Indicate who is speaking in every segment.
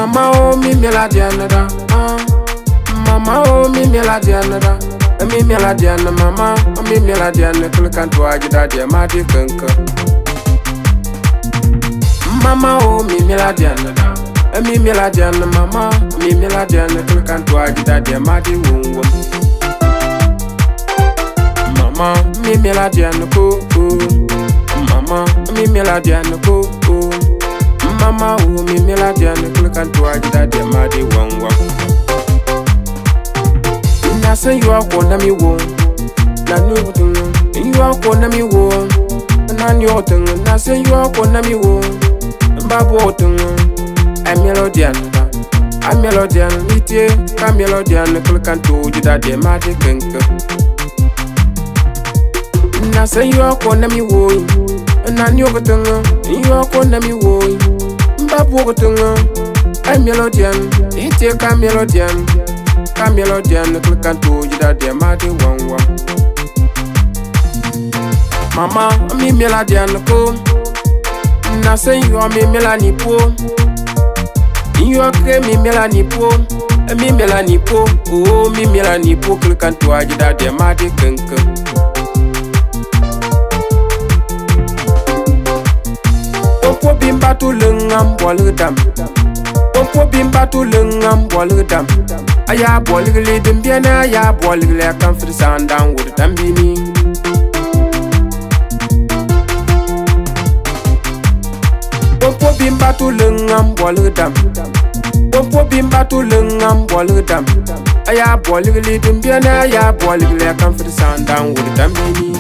Speaker 1: Mama oh mi la diana da. Mama oh mi la diana da. Mi la diana mama, mi la diana kulkan to ajida dia madi kanka. Mama oh mi la diana da. Mi la diana mama, mi la diana kulkan to ajida dia madi wungwa. Mama mi la diana ko. Mama mi la diana ko. Mama oh mi la diana kulkan to ajida dia madi wungwa. I say you are going to me won. Na new thing, you are going to me won. Na new thing, I say you are going to me won. Babu thing, I'm melodian. I'm melodian, ite, I'm melodian, click and to you that the magic ink. I say you are going to me won. Na new thing, you are going to me won. Babu thing, I'm melodian, ite, I'm melodian. Melodian, click and to you that dear Marty Wangwa. Mama, me melodian ko. Na say you are me Melanie po. You are me Melanie po. Me Melanie po. Oh, me Melanie po. Click and to you that dear Marty Kink. Opo bimba to lungam waludam. Opo bimba to lungam waludam. Aya boligli dimbiana ya boligli kan frisan dan wur tambini. Opo bimba to lungam boligdam. Opo bimba to lungam boligdam. Aya boligli dimbiana ya boligli kan frisan dan wur tambini.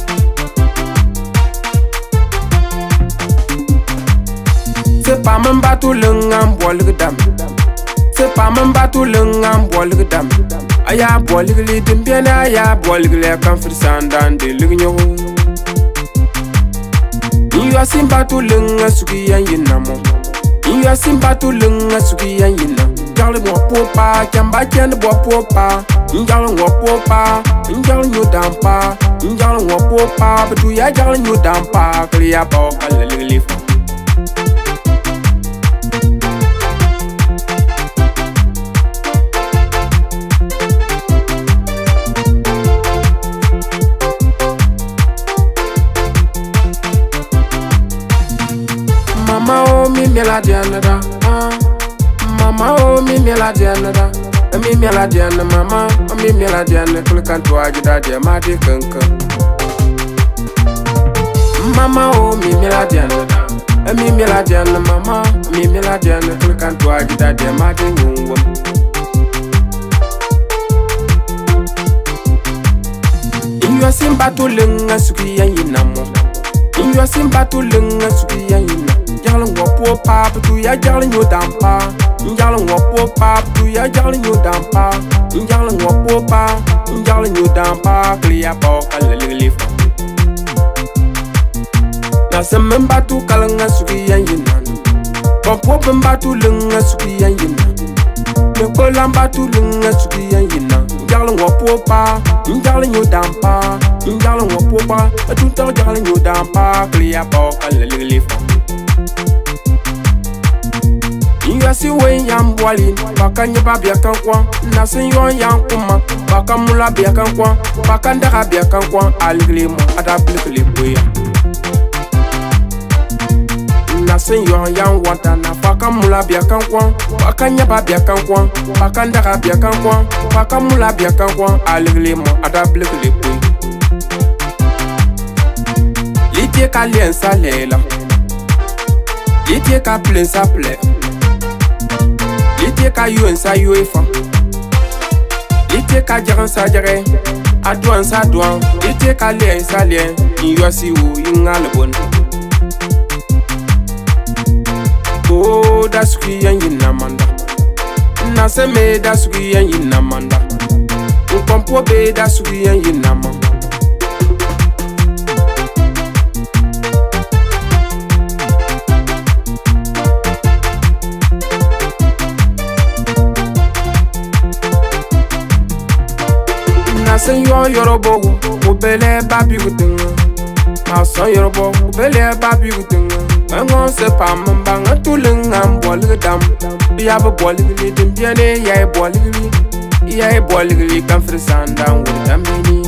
Speaker 1: Se pa mamba to lungam boligdam. C'est pas mon bateau l'ungam boligdam. Aya boligli dimbiana aya boligli kan frisan dan de ligno. You are simbato lunga suki yan yinamo. You are simbato lunga suki yan yina. Jalo mo popa, kamba ken bo popa. Jalo mo popa, jalo nyu dampa. Jalo mo popa, betu ya jalo nyu dampa. Kliya ba kalili fa. Mama oh mi la diana da. Mama oh mi la diana da. Mi la diana mama, mi la diana click and to ajida dia madi kanka. Mama oh mi la diana da. Mi la diana mama, mi la diana click and to ajida dia madi wungwa. You are simbato lunga suki yan yinamo. You are simbato lunga suki yan yinamo. Jalan wapo pap tu ya jalan yo dampa. Jalan wapo pap tu ya jalan yo dampa. Jalan wapo pap, jalan yo dampa. Kliya ba kalili fa. Na semem batu kalanga suki yan yinan. Wapo batu lunga suki yan yinan. Me kolam batu lunga suki yan yinan. Jalan wapo pap, jalan yo dampa. Jalan wapo pap, tu ta jalan yo dampa. Kliya ba kalili fa. You see when yam boiling, bakanya babia kankwa, nasin yon yang kuma, bakamula bia kankwa, bakanda bia kankwa, aliglimo, adablikli buya. Nasin yon yang watana, bakamula bia kankwa, bakanya babia kankwa, bakanda bia kankwa, bakamula bia kankwa, aliglimo, adablikli buya. Litie kalien salela, litie ka plen sa ple. Ite ka yuen sa yuefa. Ite ka jaran sa jare. Adouan sa douan. Ite ka lien sa lien. Yosi ou yingal bon. Oh, dasuki yan yinamanda. Naseme dasuki yan yinamanda. Ukompo be dasuki yan yinamanda. Sen yo yorobo ubele babi gutinga. Ma son yorobo ubele babi gutinga. Ngon se pa mamba ngatulinga mbo bolig dam. Ya ba bolig dim biane ya bolig. Ya bolig kan frisanda ngul damini.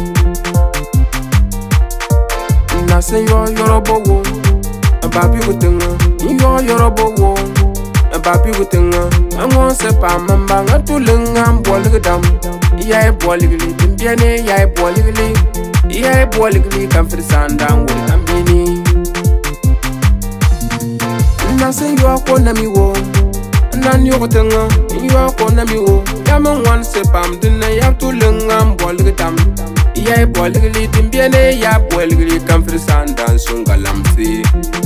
Speaker 1: Na se yo yorobo wo. Babi gutenga. Yo yorobo wo. Babi gutenga. Angon se pa mamba ngatulenga bolig dam. Ya bolig dim biane ya bolig. Ya bolig kan frisanda ngul damini. Na se yo ko na mi wo. Nan yo gutenga. Yo ko na mi wo. Yaman wan se pam dinna ya tulenga bolig dam. Ya bolig dim biane ya bolig kan frisanda sungalamsi.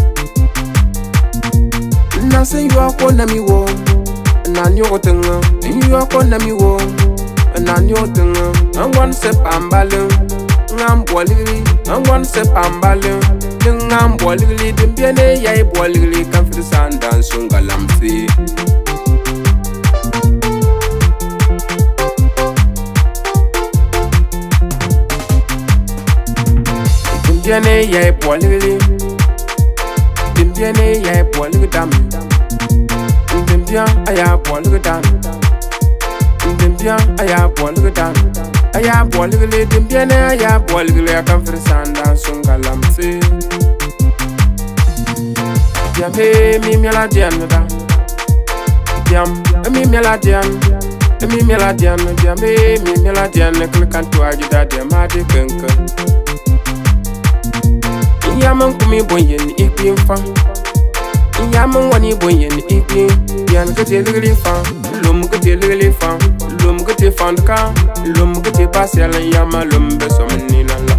Speaker 1: Na se yo ko na mi wo. Nan yo gutenga. Yo ko na mi wo. Nan yo gutenga. Angon se pambalen. Ngam bolig. Angon se pambalen. Ngam bolig dim biane ya bolig kan frisanda sungalamsi. Dimbiane ya bolig. Dimbiane ya bolig dam. Dimbian aya bolig dam. Dimbian aya bolig dam. Aya bolig dimbiane aya bolig kan frisanda sungalamsi. Diame mi mela dianda. Diam mi mela dian. Mi mela dian diame mi mela dian kan to ajida diamade kenka. Yaman kumi bonyen ikpin fa. Yaman wani bonyen ikpin. Yan kete ligli fa. Lum kete ligli fa. Lum kete fandka. Lum kete basel yama lum besomni nala.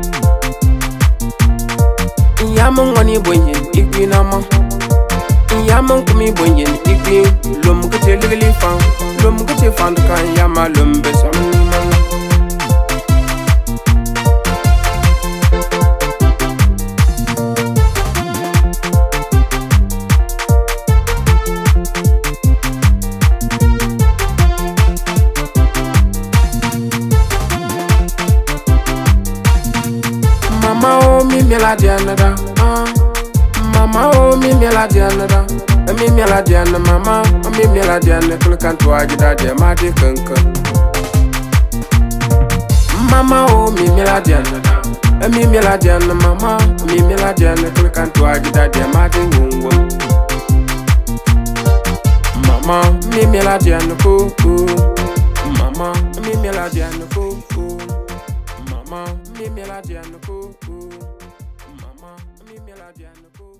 Speaker 1: Yaman wani bonyen ikpin ama. Yaman kumi bonyen ikpin. Lum kete ligli fa. Lum kete fandka yama lum besomni nala. Mama oh mi mela diana da. Mama oh mi mela diana da. Mi mela diana mama. Mi mela diana kan to ajida diamade kenka. Mama oh mi mela diana da. Mi mela diana mama. Mi mela diana kan to ajida diamade ngungwa. Mama mi mela diana koko. Mama mi mela diana koko. Mama mi mela diana koko. Mama mi mela diana koko.